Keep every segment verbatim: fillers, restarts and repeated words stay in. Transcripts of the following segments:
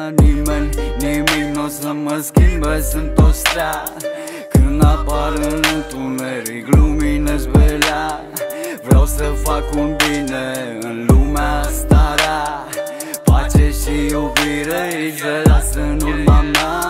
Nimeni, nimic n-o să mă schimbe, sunt o stea. Când apar în întuneric, luminez belea. Vreau să fac un bine în lumea asta rea. Pace și iubire îi se lasă în urma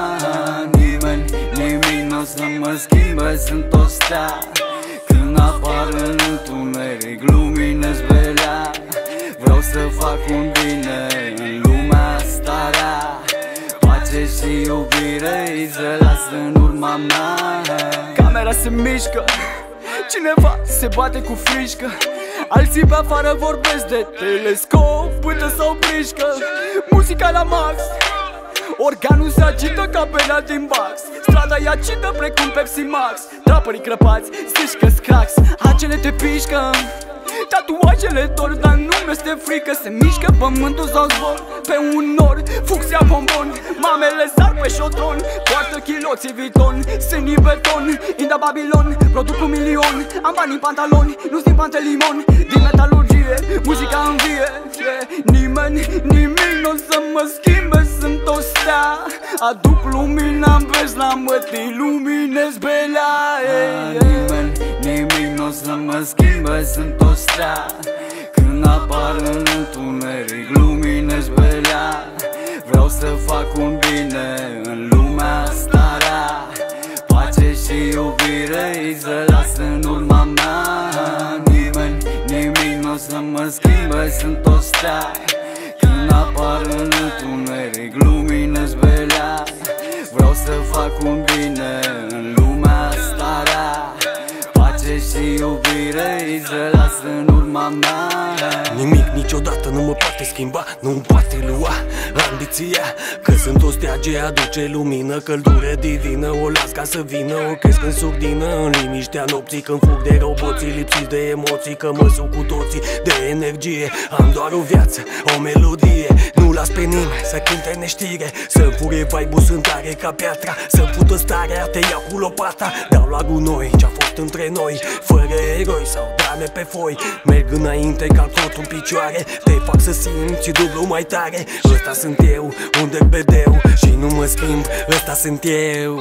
mea. Nimeni, nimic n-o să mă schimbe, sunt o stea. Când apar în întuneric, luminez belea. Vreau să fac un bine în lumea asta rea. Pace și iubire îi se lasă în urma mea. Camera se mișcă, cineva se bate cu frișcă. Alții pe afară vorbesc de telescop până s-o prișcă. Muzica la max, organul se agită ca penal din box. Strada e acită precum Pepsi Max. Trapării crăpați, zici că-s cracks, hacele te pișcă. Tatuajele dor, dar nu mi-este frică. Se mișcă pământul sau zbor pe un nor. Fucsia bombon, mamele sar pe șotron. Poartă chiloții Vuitton, sânii beton. Inda Babilon, produc un milion. Am bani în pantaloni, nu-ți din pantelimon. Din metalurgie, muzica învie. Nimeni, nimic n-o să mă schimbe, sunt o stea. Aduc lumina în vezi la mătii, luminez belea. Nimeni, nimic n-o să mă schimbe, sunt o stea. Când apar în întuneric, luminez belea. Vreau să fac un bine în lumea asta rea. Pace și iubire îi se lasă în urma mea. Nimeni, nimic n-o să mă schimbe, sunt o stea. Când apar în întuneric, luminez belea. Vreau să fac un bine în lumea asta rea. Pace și iubire îi se lasă în urma mea. Nimic niciodată nu mă poate schimba, nu-mi poate lua ambiția. Că sunt o stea ce aduce lumină, căldură divină. O las ca să vină, o cresc în surdină. În liniștea nopții când fug de roboții lipsiți de emoții. Că mă suc cu toții de energie. Am doar o viață, o melodie. Nu las pe nimeni să cânte neștire. Să-mi fure vibe-ul, sunt tare ca piatra. Să-mi fută starea, te iau cu lopata. Dau la gunoi ce-a fost între noi. Fără eroi sau drame pe foi. Merg înainte ca tot în picioare. Te fac să simți dublu mai tare. Ăsta sunt eu, un derbedeu. Și nu mă schimb, ăsta sunt eu.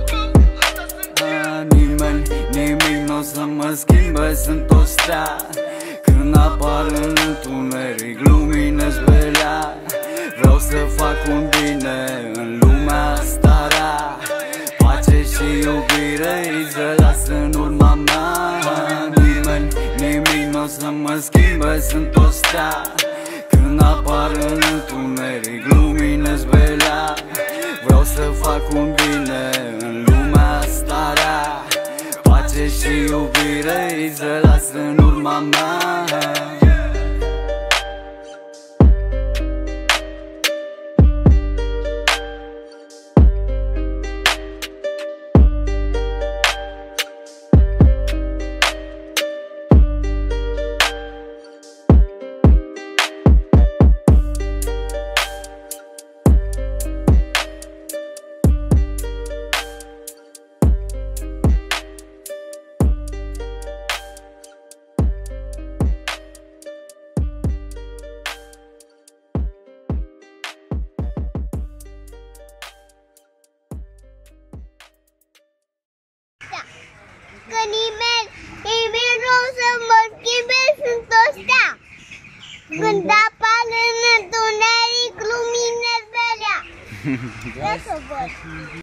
Nimeni, nimic n-o să mă schimbe, sunt o stea. Când apar în întuneric, luminez belea. Vreau să fac un bine în lumea asta rea. Pace și iubire îi se lasă în urma mea. Nimeni, nimic n-o să mă schimbe, sunt o stea. Când apar în întuneric, luminez belea. Vreau să fac un bine în lumea asta rea. Pace și iubire îi se lasă în urma mea. Că nimeni, nimeni nu o să mă schimbe, sunt o stea. Când apar în întuneric, luminez belea. Vreau să văd.